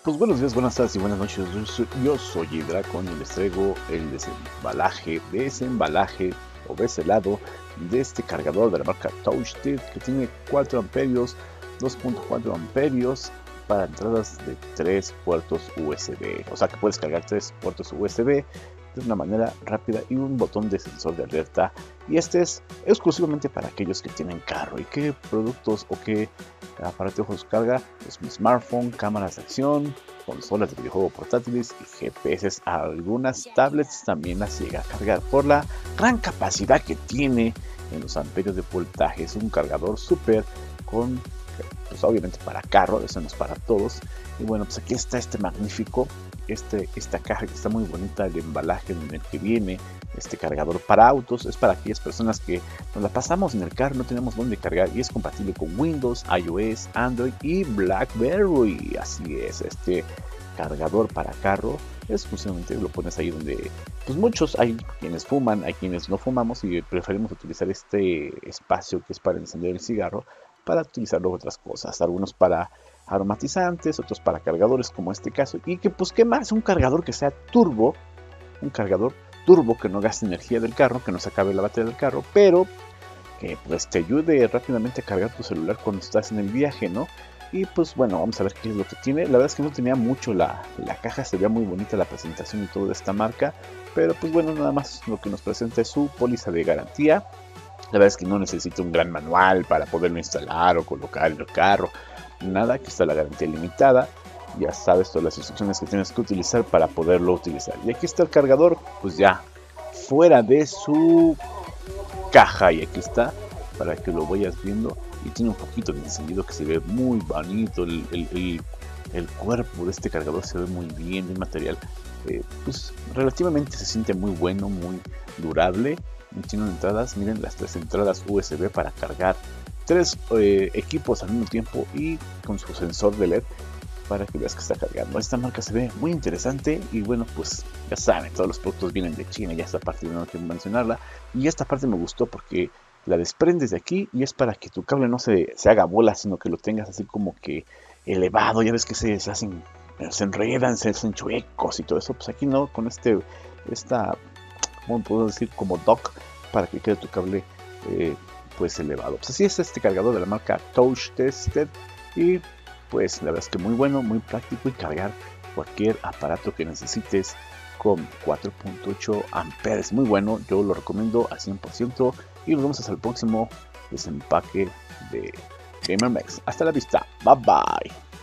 Pues buenos días, buenas tardes y buenas noches. Yo soy Dracon y les traigo el desembalaje o deselado de este cargador de la marca Touchted que tiene 4 amperios, 2.4 amperios para entradas de 3 puertos USB. O sea que puedes cargar 3 puertos USB de una manera rápida y un botón de sensor de alerta. Y este es exclusivamente para aquellos que tienen carro. ¿Y qué productos o qué aparatos carga? Pues mi smartphone, cámaras de acción, consolas de videojuego portátiles y GPS. Algunas tablets también las llega a cargar por la gran capacidad que tiene en los amperios de voltaje. Es un cargador súper con, pues obviamente para carro, eso no es para todos. Y bueno, pues aquí está este magnífico, esta caja que está muy bonita, el embalaje en el que viene. Este cargador para autos es para aquellas personas que nos la pasamos en el carro, no tenemos dónde cargar, y es compatible con Windows, iOS, Android y BlackBerry. Así es, este cargador para carro exclusivamente lo pones ahí donde pues muchos, hay quienes fuman, hay quienes no fumamos y preferimos utilizar este espacio que es para encender el cigarro para utilizarlo en otras cosas, algunos para aromatizantes, otros para cargadores como este caso. Y que pues qué más, un cargador que sea turbo, un cargador turbo que no gaste energía del carro, que no se acabe la batería del carro, pero que pues te ayude rápidamente a cargar tu celular cuando estás en el viaje, ¿no? Y pues bueno, vamos a ver qué es lo que tiene. La verdad es que no tenía mucho la caja, se veía muy bonita la presentación y todo de esta marca, pero pues bueno, nada más lo que nos presenta es su póliza de garantía. La verdad es que no necesita un gran manual para poderlo instalar o colocar en el carro, nada, que está la garantía limitada. Ya sabes todas las instrucciones que tienes que utilizar para poderlo utilizar. Y aquí está el cargador, pues ya fuera de su caja, y aquí está para que lo vayas viendo. Y tiene un poquito de encendido que se ve muy bonito. El cuerpo de este cargador se ve muy bien, el material pues relativamente se siente muy bueno, muy durable. Tiene entradas, miren, las 3 entradas USB para cargar 3 equipos al mismo tiempo y con su sensor de LED para que veas que está cargando. Esta marca se ve muy interesante y bueno, pues ya saben, todos los productos vienen de China, ya esta parte no quiero mencionarla. Y esta parte me gustó porque la desprendes de aquí y es para que tu cable no se haga bola, sino que lo tengas así como que elevado. Ya ves que se hacen, se enredan, se hacen chuecos y todo eso. Pues aquí no, con esta, ¿cómo puedo decir? Como dock para que quede tu cable pues elevado. Pues así es este cargador de la marca Touch Tested y pues la verdad es que muy bueno, muy práctico y cargar cualquier aparato que necesites con 4.8 amperes. Muy bueno, yo lo recomiendo al 100% y nos vemos hasta el próximo desempaque de GamerMex. Hasta la vista, bye bye.